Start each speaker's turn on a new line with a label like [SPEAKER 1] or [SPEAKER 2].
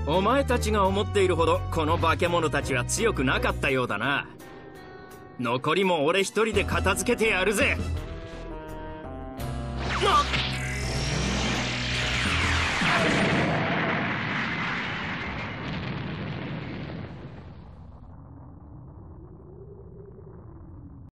[SPEAKER 1] お前たちが思っているほどこの化け物たちは強くなかったようだな。残りも俺一人で片付けてやるぜ。なっ